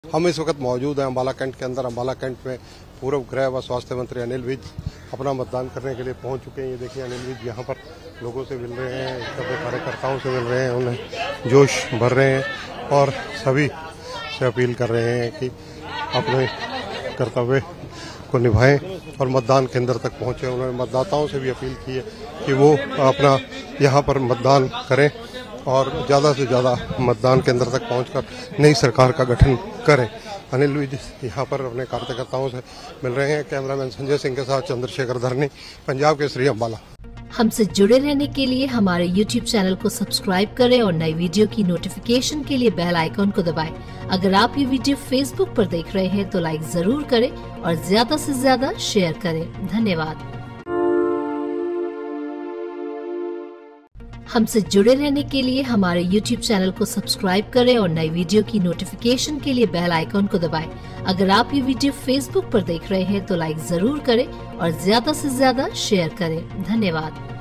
हम इस वक्त मौजूद हैं अम्बाला कैंट के अंदर। अम्बाला कैंट में पूर्व गृह व स्वास्थ्य मंत्री अनिल विज अपना मतदान करने के लिए पहुंच चुके हैं। ये देखिए अनिल विज यहाँ पर लोगों से मिल रहे हैं, अपने कार्यकर्ताओं से मिल रहे हैं, उन्हें जोश भर रहे हैं और सभी से अपील कर रहे हैं कि अपने कर्तव्य को निभाएं और मतदान केंद्र तक पहुंचे। उन्होंने मतदाताओं से भी अपील की है कि वो अपना यहाँ पर मतदान करें और ज़्यादा से ज़्यादा मतदान केंद्र तक पहुंचकर नई सरकार का गठन करें। अनिल विज यहाँ पर अपने कार्यकर्ताओं से मिल रहे हैं। कैमरामैन संजय सिंह के साथ चंद्रशेखर धरनी, पंजाब केसरी, अम्बाला। हमसे जुड़े रहने के लिए हमारे YouTube चैनल को सब्सक्राइब करें और नई वीडियो की नोटिफिकेशन के लिए बेल आइकॉन को दबाएं। अगर आप ये वीडियो Facebook पर देख रहे हैं तो लाइक जरूर करें और ज्यादा से ज्यादा शेयर करें। धन्यवाद। हमसे जुड़े रहने के लिए हमारे YouTube चैनल को सब्सक्राइब करें और नई वीडियो की नोटिफिकेशन के लिए बेल आइकॉन को दबाएं। अगर आप ये वीडियो Facebook पर देख रहे हैं तो लाइक जरूर करें और ज्यादा से ज्यादा शेयर करें। धन्यवाद।